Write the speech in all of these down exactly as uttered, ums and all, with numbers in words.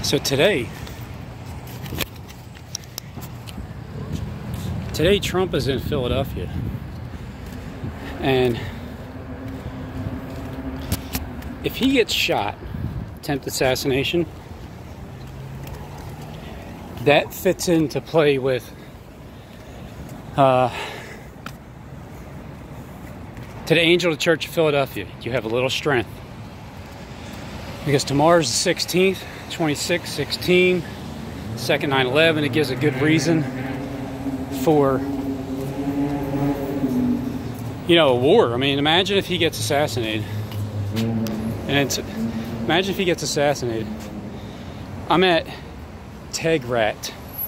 So today, today Trump is in Philadelphia, and if he gets shot, attempted assassination, that fits into play with uh, to the angel of the Church of Philadelphia. You have a little strength, because tomorrow's the sixteenth, twenty-six, sixteen, second nine eleven. It gives a good reason for, you know, a war. I mean, imagine if he gets assassinated. And it's, imagine if he gets assassinated. I'm at Tegrat.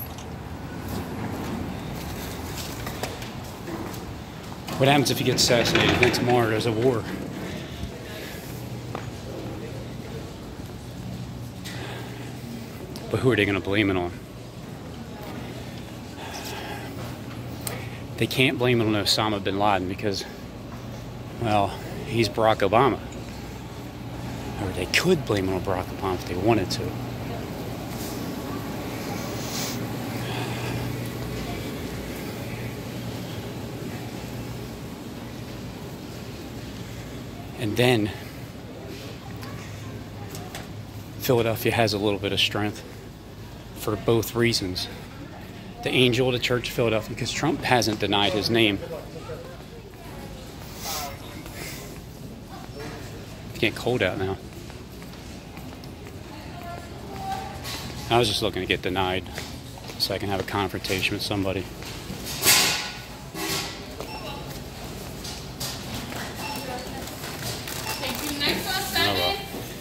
What happens if he gets assassinated? Then tomorrow there's a war. But who are they going to blame it on? They can't blame it on Osama bin Laden because, well, he's Barack Obama. Or they could blame it on Barack Obama if they wanted to. And then Philadelphia has a little bit of strength for both reasons. The angel of the Church of Philadelphia, because Trump hasn't denied his name. It's getting cold out now. I was just looking to get denied so I can have a confrontation with somebody. Oh, well.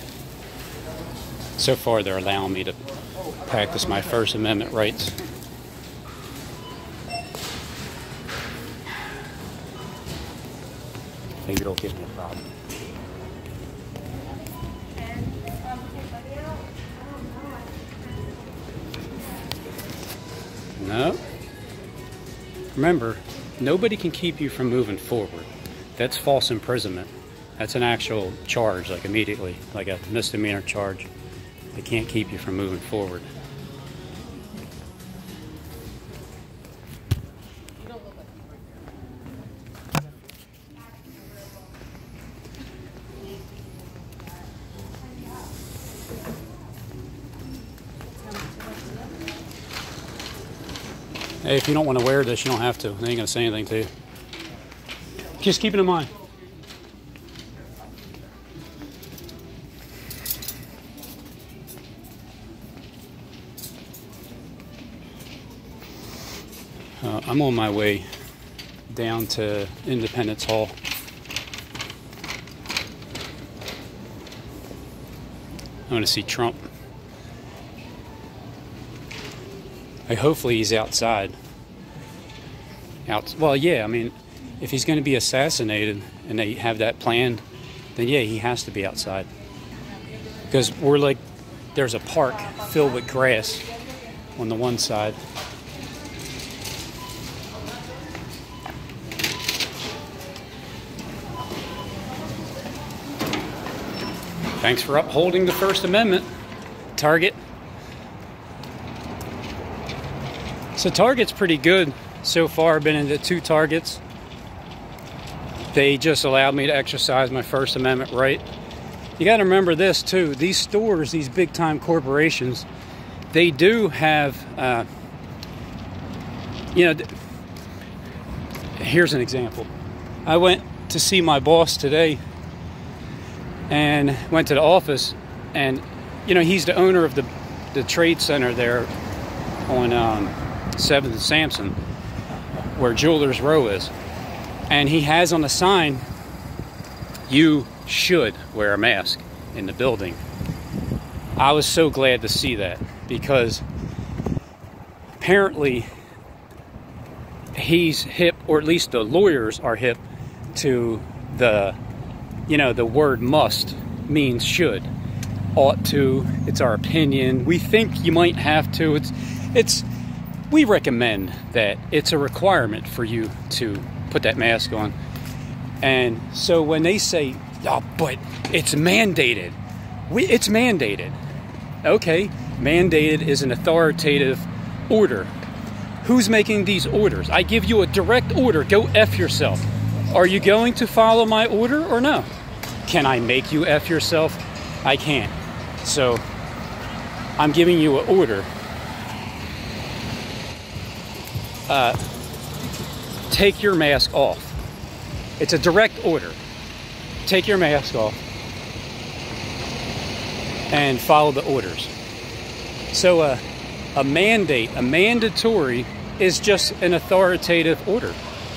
So far, they're allowing me to practice my First Amendment rights. Maybe it'll give me a problem. No. Remember, nobody can keep you from moving forward. That's false imprisonment. That's an actual charge, like immediately, like a misdemeanor charge. They can't keep you from moving forward. Hey, if you don't want to wear this, you don't have to. They ain't gonna say anything to you. Just keep it in mind. Uh, I'm on my way down to Independence Hall. I want to see Trump. I, hopefully he's outside. Out, well, yeah, I mean, if he's going to be assassinated and they have that planned, then yeah, he has to be outside. Because we're like, there's a park filled with grass on the one side. Thanks for upholding the First Amendment, Target. So Target's pretty good so far. I've been into two Targets. They just allowed me to exercise my First Amendment right. You got to remember this too. These stores, these big time corporations, they do have, uh, you know, here's an example. I went to see my boss today and went to the office, and, you know, he's the owner of the, the trade center there on um, seventh and Sampson, where Jewelers Row is. And he has on the sign, you should wear a mask in the building. I was so glad to see that, because apparently he's hip, or at least the lawyers are hip to the, you know, the word must means should, ought to, it's our opinion, we think you might have to, it's, it's, we recommend that it's a requirement for you to put that mask on. And so when they say, oh, but it's mandated, we, it's mandated. Okay, Mandated is an authoritative order. Who's making these orders? I give you a direct order. Go F yourself. Are you going to follow my order or no? Can I make you F yourself? I can't. So I'm giving you an order. Uh, take your mask off. It's a direct order. Take your mask off and follow the orders. So uh, a mandate, a mandatory is just an authoritative order.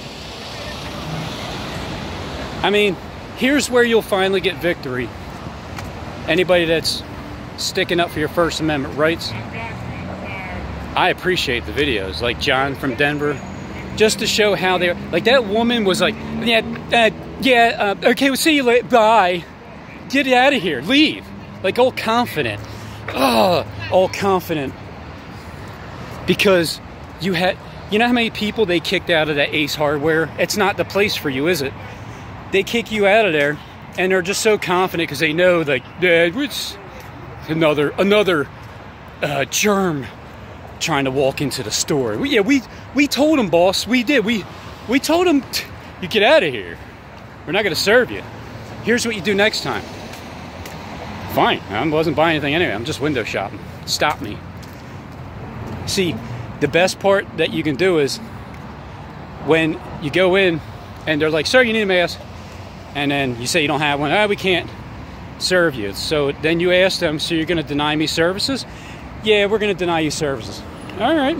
I mean, here's where you'll finally get victory. Anybody that's sticking up for your First Amendment rights, I appreciate the videos, like John from Denver, just to show how they're, like that woman was like, yeah, uh, yeah, uh, okay, we'll see you later, bye. Get out of here, leave. Like all confident, oh, all confident. Because you had, you know how many people they kicked out of that Ace Hardware? It's not the place for you, is it? They kick you out of there, and they're just so confident because they know, like, yeah, it's another, another uh, germ trying to walk into the store. We, yeah, we we told them, boss. We did. We we told them, you get out of here. We're not going to serve you. Here's what you do next time. Fine. I wasn't buying anything anyway. I'm just window shopping. Stop me. See, the best part that you can do is when you go in and they're like, sir, you need a mask. And then you say you don't have one. Ah, we can't serve you. So then you ask them, so you're going to deny me services? Yeah, we're going to deny you services. All right.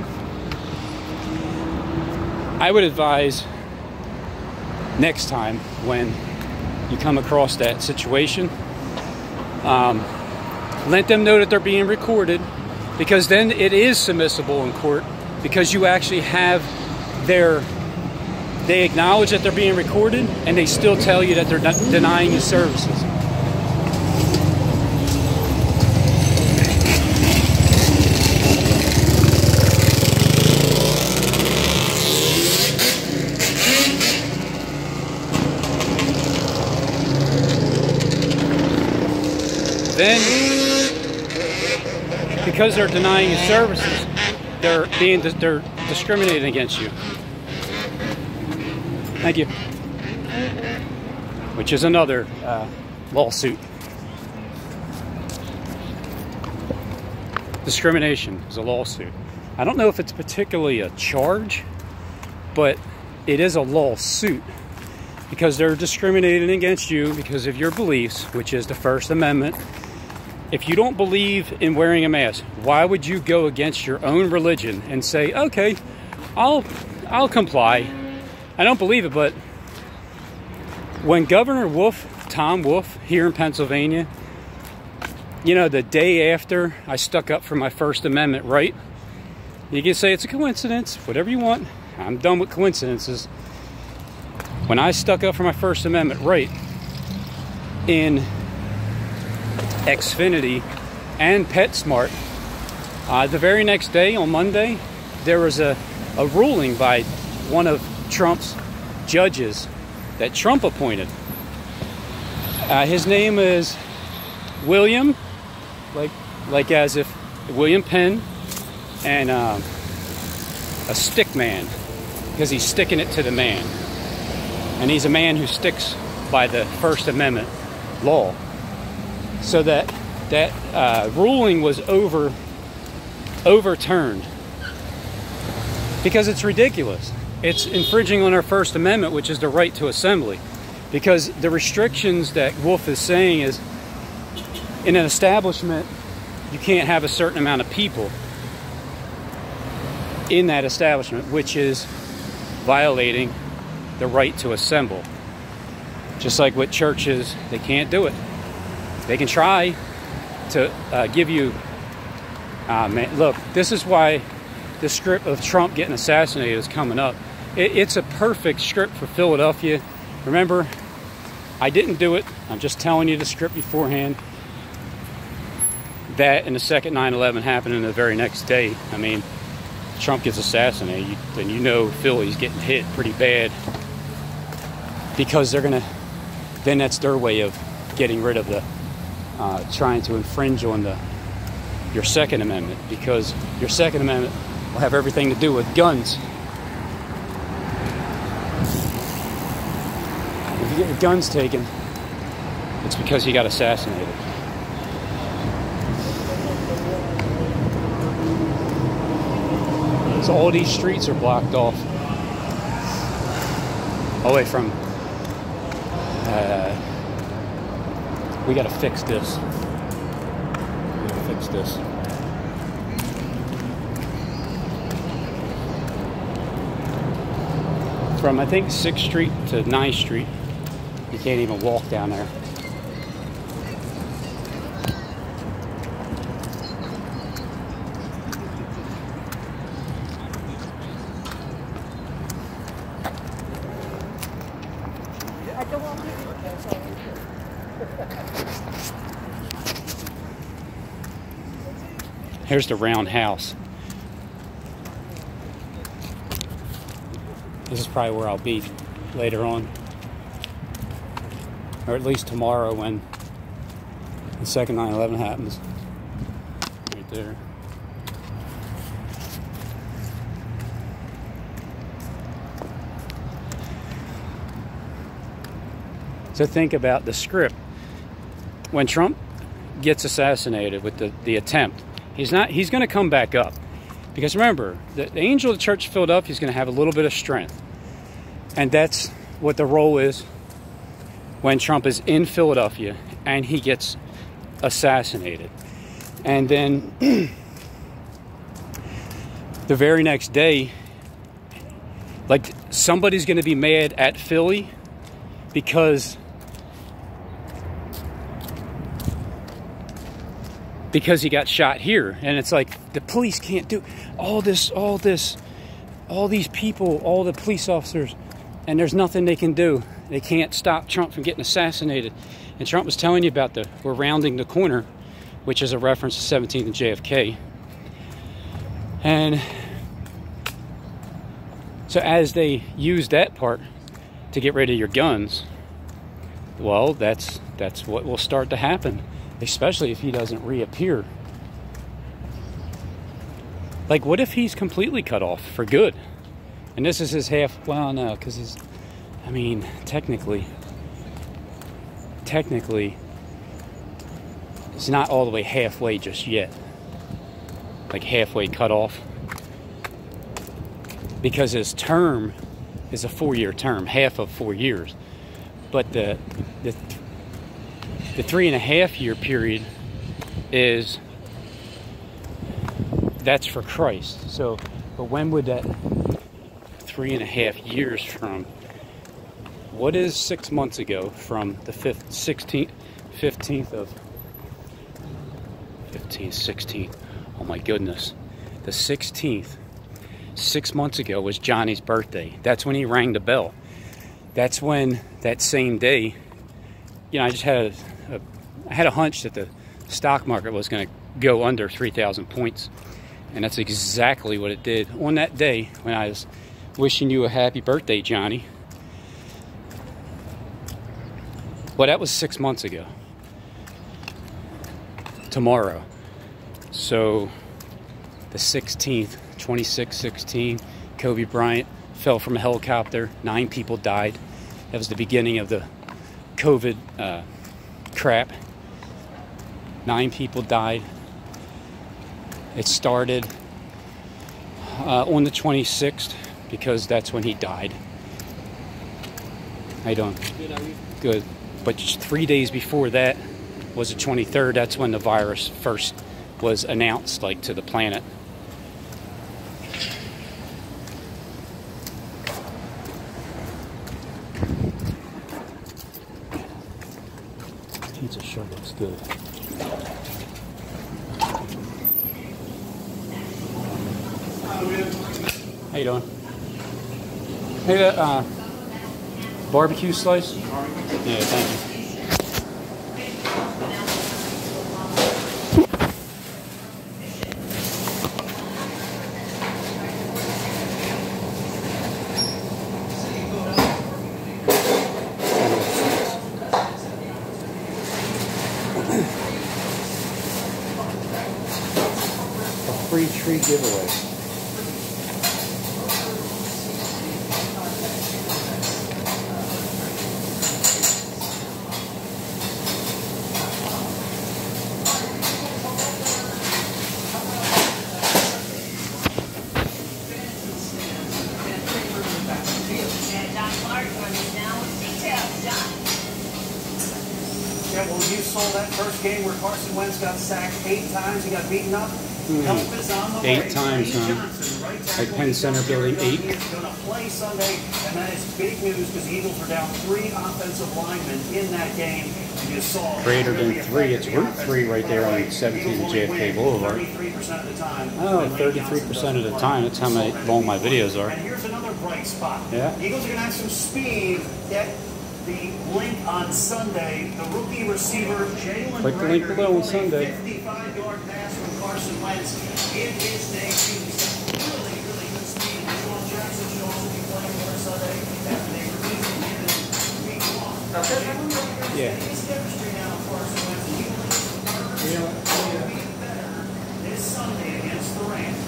I would advise next time when you come across that situation, um, let them know that they're being recorded, because then it is submissible in court, because you actually have their, they acknowledge that they're being recorded, and they still tell you that they're not denying you services. Then, because they're denying you services, they're being they're discriminating against you. Thank you. Which is another uh, lawsuit. Discrimination is a lawsuit. I don't know if it's particularly a charge, but it is a lawsuit because they're discriminating against you because of your beliefs, which is the First Amendment. If you don't believe in wearing a mask, why would you go against your own religion and say, okay, I'll, I'll comply? I don't believe it, but when Governor Wolf, Tom Wolf, here in Pennsylvania, you know, the day after I stuck up for my First Amendment right, you can say it's a coincidence, whatever you want. I'm done with coincidences. When I stuck up for my First Amendment right in Xfinity and PetSmart, uh, the very next day, on Monday, there was a, a ruling by one of Trump's judges that Trump appointed. Uh, his name is William, like like as if William Penn, and um, a stick man, because he's sticking it to the man. And he's a man who sticks by the First Amendment law. So that that uh, ruling was over overturned because it's ridiculous. It's infringing on our First Amendment, which is the right to assembly. Because the restrictions that Wolf is saying is, in an establishment, you can't have a certain amount of people in that establishment, which is violating the right to assemble. Just like with churches, they can't do it. They can try to uh, give you, uh, man, look, this is why the script of Trump getting assassinated is coming up. It, it's a perfect script for Philadelphia. Remember, I didn't do it. I'm just telling you the script beforehand. That and the second nine eleven happening the very next day. I mean, Trump gets assassinated, then you know Philly's getting hit pretty bad. Because they're going to, then that's their way of getting rid of the, Uh, trying to infringe on the your Second Amendment, because your Second Amendment will have everything to do with guns. If you get your guns taken, it's because you got assassinated. So all these streets are blocked off. All the way from... Uh, we gotta fix this. We gotta fix this. From, I think, sixth Street to ninth Street, you can't even walk down there. Here's the round house. This is probably where I'll be later on. Or at least tomorrow when the second nine eleven happens. Right there. So think about the script. When Trump gets assassinated with the, the attempt, he's not he's gonna come back up. Because remember, the, the angel of the church of Philadelphia is gonna have a little bit of strength. And that's what the role is when Trump is in Philadelphia and he gets assassinated. And then the very next day, like, somebody's gonna be mad at Philly because because he got shot here. And it's like, the police can't do all this, all this, all these people, all the police officers, and there's nothing they can do. They can't stop Trump from getting assassinated. And Trump was telling you about the, we're rounding the corner, which is a reference to seventeenth and J F K. And so as they use that part to get rid of your guns, well, that's that's what will start to happen, especially if he doesn't reappear. Like, what if he's completely cut off for good? And this is his half, well, no, because he's, I mean, technically, technically, it's not all the way halfway just yet. Like, halfway cut off. Because his term is a four-year term, half of four years. But the, the, the three and a half year period is, that's for Christ. So, but when would that three and a half years from, what is six months ago from the fifth, sixteenth, fifteenth of, fifteenth, sixteenth, oh my goodness, the sixteenth, six months ago was Johnny's birthday. That's when he rang the bell. That's when, that same day, you know, I just had a, a I had a hunch that the stock market was going to go under three thousand points. And that's exactly what it did on that day when I was wishing you a happy birthday, Johnny. Well, that was six months ago. Tomorrow. So, the sixteenth, twenty-six sixteen, Kobe Bryant fell from a helicopter. Nine people died. That was the beginning of the COVID uh, crap. Nine people died. It started uh, on the twenty-sixth because that's when he died. How you doing? Good, how are you? Good. But just three days before that was the twenty-third. That's when the virus first was announced, like, to the planet. Pizza sure looks good. How you doing? Hey, that uh, barbecue slice? Yeah, thank you. free tree giveaway. Yeah, well, you saw that first game where Carson Wentz got sacked eight times. He got beaten up. Mm. Help is on the Eight way. times, huh? Johnson, right Like Penn Center building eight. He is going to play Sunday, and that is big news because the Eagles are down three offensive linemen in that game. And you saw Greater than three. It's Route three right there on seventeen J F K Boulevard. thirty-three percent of the time. Oh, thirty-three percent of the time. That's how many, long my videos are. And here's another bright spot. Yeah. The Eagles are going to have some speed. Get the link on Sunday. The rookie receiver, Jalen Click the link below on Sunday. fifty-five yard pass from Carson Wentz in his debut. Really, really good speed. Joel Jackson should also be playing on Sunday after they released him in week one. Yeah. His chemistry now, Carson Wentz. He will be better this Sunday against the Rams.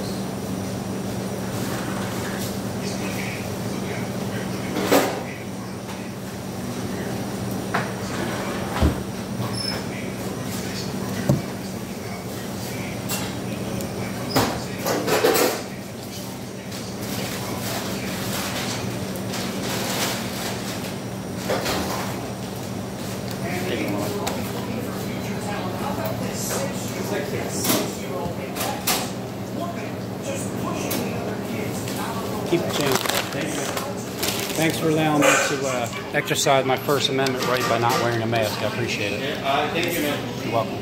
Keep the channel. Thanks for allowing me to uh, exercise my First Amendment right by not wearing a mask. I appreciate it. Uh, thank you, man. You're welcome.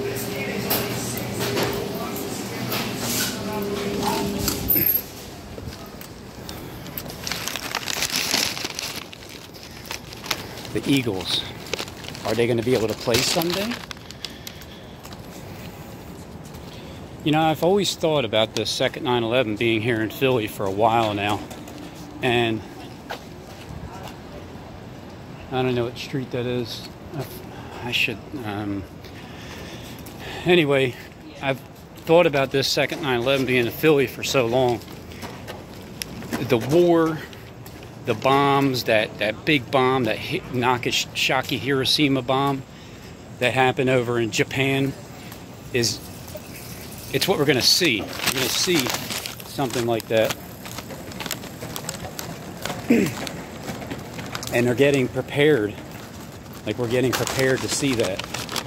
The Eagles. Are they going to be able to play Sunday? You know, I've always thought about this second nine eleven being here in Philly for a while now. And I don't know what street that is. I should... Um, anyway, I've thought about this second nine eleven being in Philly for so long. The war, the bombs, that, that big bomb, that Nagasaki Hiroshima bomb that happened over in Japan is... It's what we're going to see. We're going to see something like that. And they're getting prepared. Like we're getting prepared to see that.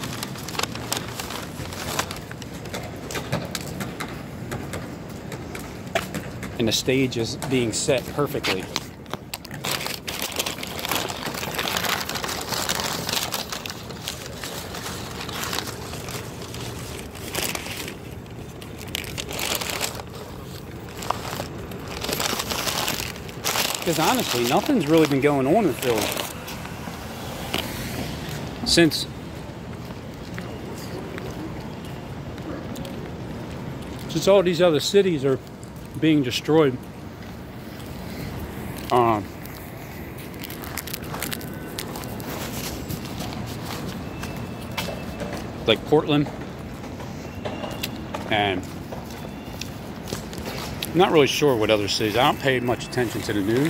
And the stage is being set perfectly. Because honestly, nothing's really been going on in Philly since since all these other cities are being destroyed. Um, like Portland, and I'm not really sure what other cities. I don't pay much attention to the news.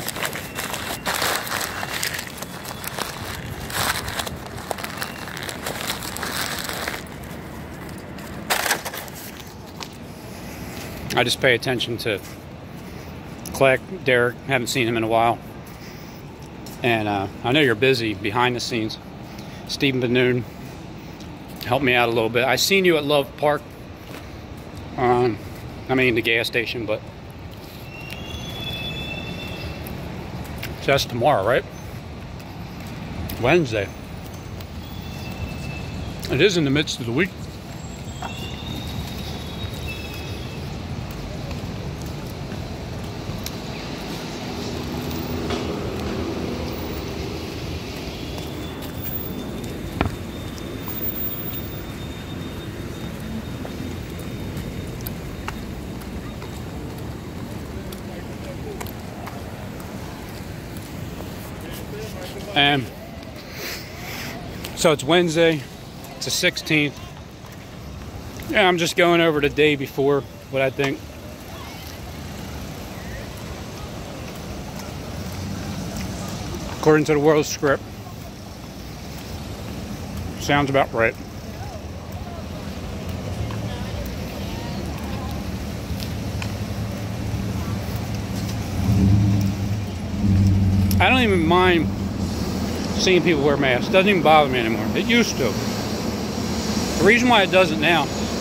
I just pay attention to Clark, Derek. Haven't seen him in a while. And uh, I know you're busy behind the scenes. Stephen Benoon, help me out a little bit. I seen you at Love Park. Um, I mean the gas station, but so that's tomorrow, right? Wednesday. It is in the midst of the week. And so it's Wednesday, it's the sixteenth. Yeah, I'm just going over the day before what I think. According to the world script, sounds about right. I don't even mind seeing people wear masks. It doesn't even bother me anymore. It used to. The reason why it doesn't now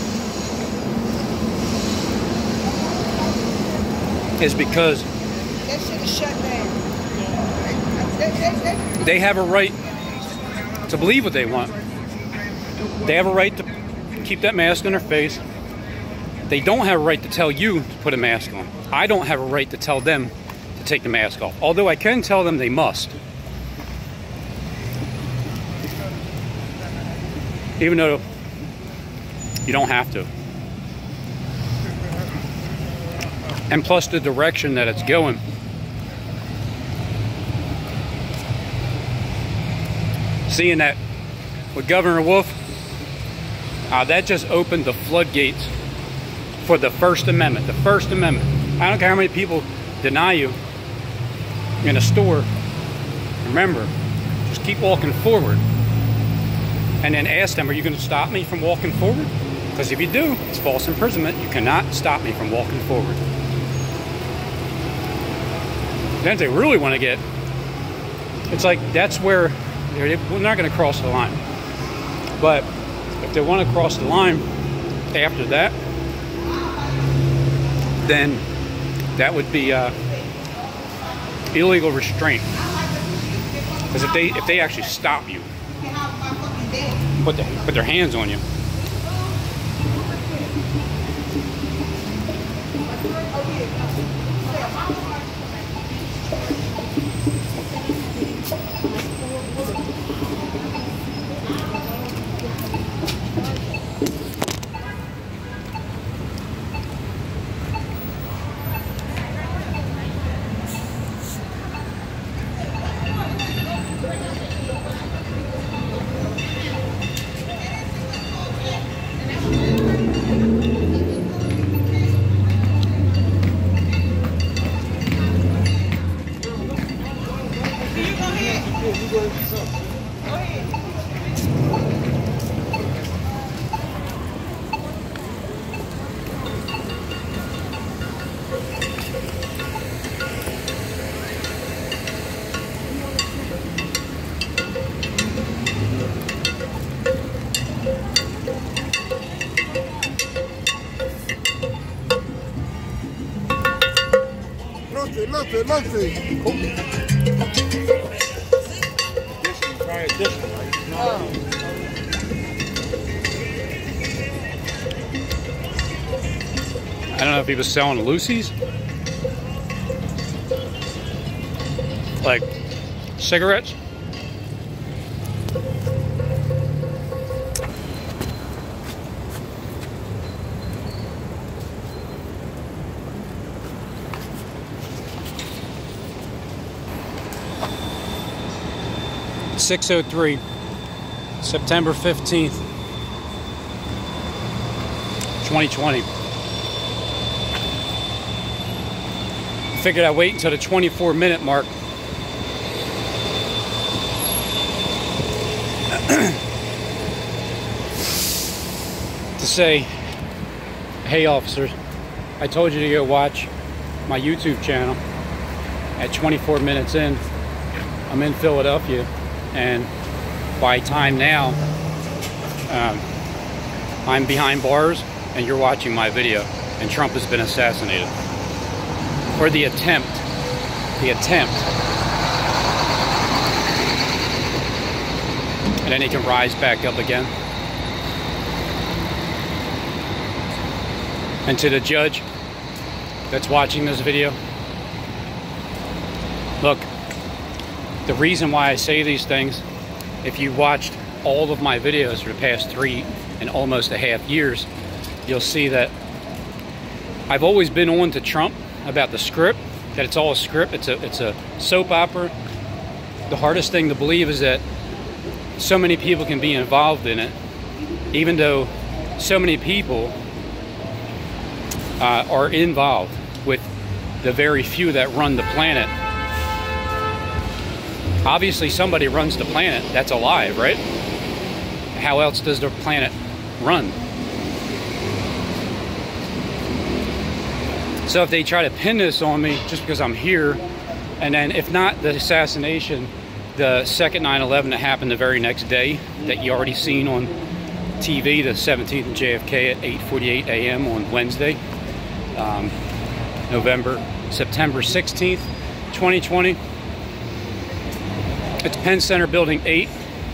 is because that shit is shut down. They have a right to believe what they want. They have a right to keep that mask on their face. They don't have a right to tell you to put a mask on. I don't have a right to tell them to take the mask off. Although I can tell them they must. Even though you don't have to. And plus the direction that it's going. Seeing that with Governor Wolf, uh, that just opened the floodgates for the First Amendment. The First Amendment. I don't care how many people deny you in a store. Remember, just keep walking forward. And then ask them, are you going to stop me from walking forward? Because if you do, it's false imprisonment. You cannot stop me from walking forward. Then if they really want to get, it's like that's where they're not going to cross the line. But if they want to cross the line after that, then that would be uh, illegal restraint. Because if they if they actually stop you, put the, put their hands on you. Nothing, nothing. Cool. Addition, try addition, right? Oh. I don't know if he was selling Lucy's. Like cigarettes. six oh three, September fifteenth, twenty twenty. I figured I'd wait until the twenty-four minute mark to say, hey officers, I told you to go watch my YouTube channel. At twenty-four minutes in, I'm in Philadelphia. And by time now, um, I'm behind bars and you're watching my video and Trump has been assassinated. Or the attempt, the attempt. And then he can rise back up again. And to the judge that's watching this video, look, the reason why I say these things, if you watched all of my videos for the past three and almost a half years, you'll see that I've always been on to Trump about the script, that it's all a script, it's a, it's a soap opera. The hardest thing to believe is that so many people can be involved in it, even though so many people uh, are involved with the very few that run the planet. Obviously somebody runs the planet that's alive, right? How else does the planet run? So if they try to pin this on me just because I'm here, and then if not the assassination, the second nine eleven that happened the very next day that you already seen on T V, the seventeenth of J F K at eight forty-eight A M on Wednesday, um, November, September sixteenth, twenty twenty. It's Penn Center Building eight.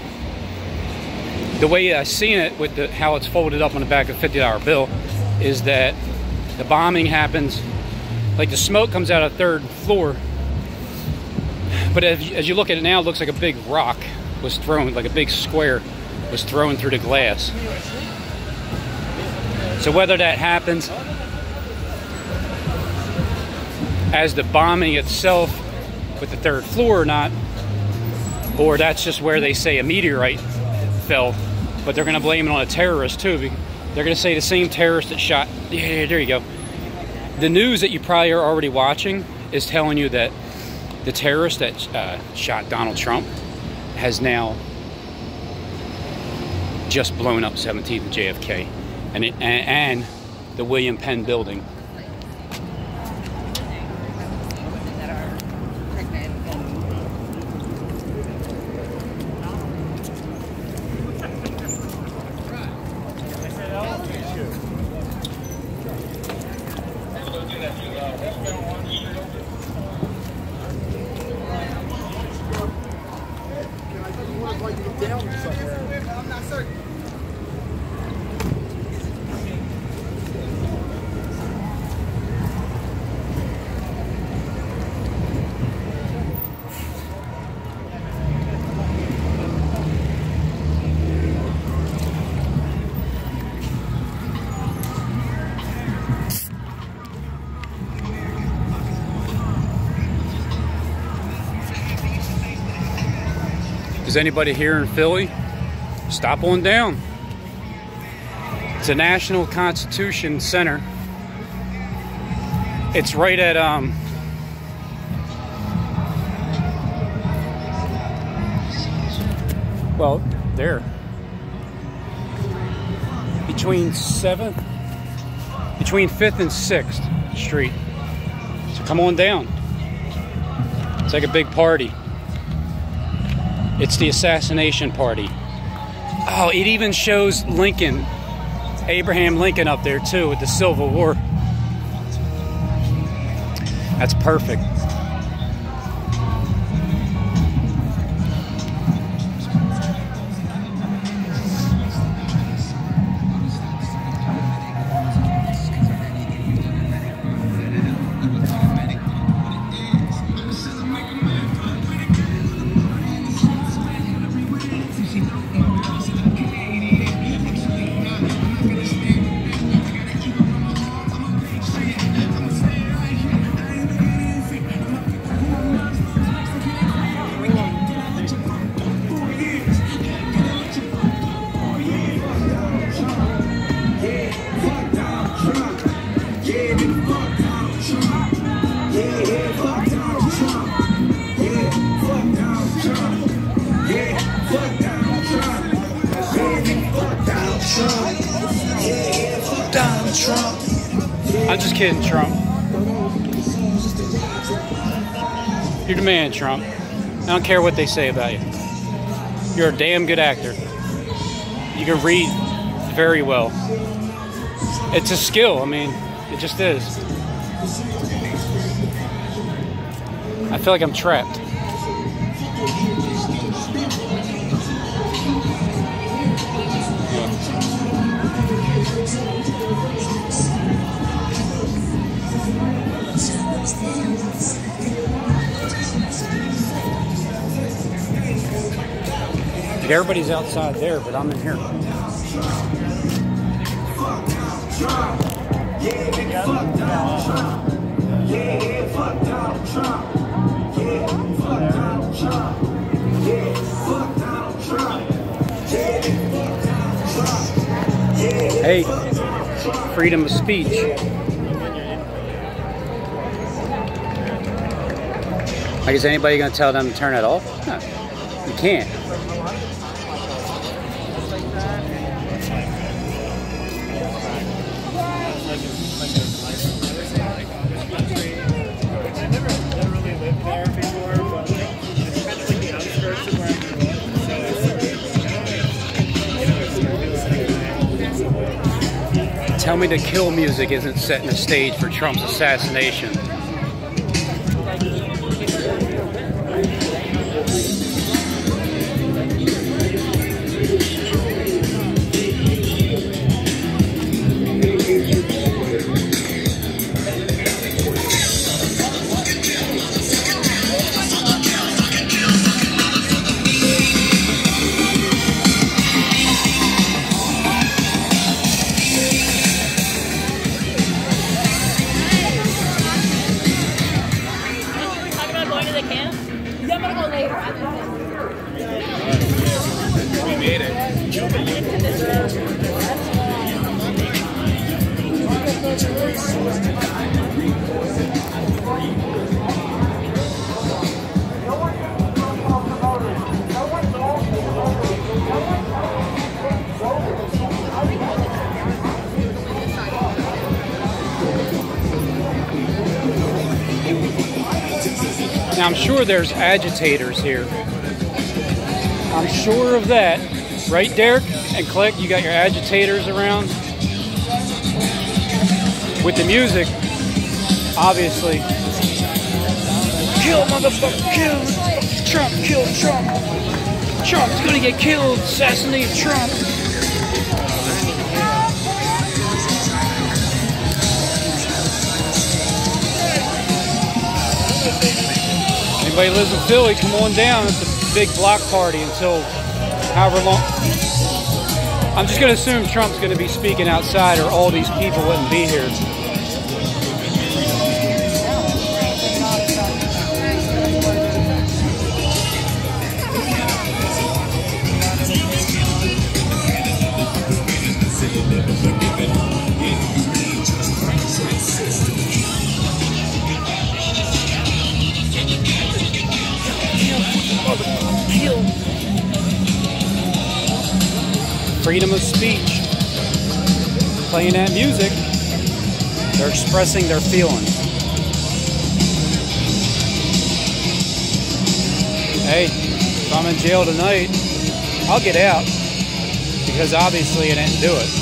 The way I've seen it with the, how it's folded up on the back of a fifty dollar bill is that the bombing happens, like the smoke comes out of the third floor, but as, as you look at it now, it looks like a big rock was thrown, like a big square was thrown through the glass. So whether that happens as the bombing itself with the third floor or not, or that's just where they say a meteorite fell, but they're going to blame it on a terrorist too. They're going to say the same terrorist that shot. Yeah, there you go. The news that you probably are already watching is telling you that the terrorist that uh, shot Donald Trump has now just blown up seventeenth and J F K and, it, and, and the William Penn building. I'm not certain. Is anybody here in Philly? Stop on down. It's a National Constitution Center. It's right at um well, there. Between seventh between fifth and sixth Street. So come on down. It's like a big party. It's the assassination party. Oh, it even shows Lincoln, Abraham Lincoln up there too with the Civil War. That's perfect. I'm just kidding, Trump. You're the man, Trump. I don't care what they say about you. You're a damn good actor. You can read very well. It's a skill. I mean, it just is. I feel like I'm trapped. Everybody's outside there, but I'm in here. Hey, freedom of speech. Like, is anybody going to tell them to turn it off? No, you can't. Tell me the kill music isn't setting the stage for Trump's assassination. We made it. Now, I'm sure there's agitators here. I'm sure of that. Right, Derek and Click? You got your agitators around? With the music, obviously. Kill, motherfucker, kill! Trump, kill Trump! Trump's gonna get killed! Assassinate Trump! Anybody lives in Philly, come on down. It's a big block party until however long. I'm just going to assume Trump's going to be speaking outside, or all these people wouldn't be here. Freedom of speech. Playing that music, they're expressing their feelings. Hey, if I'm in jail tonight, I'll get out, because obviously I didn't do it.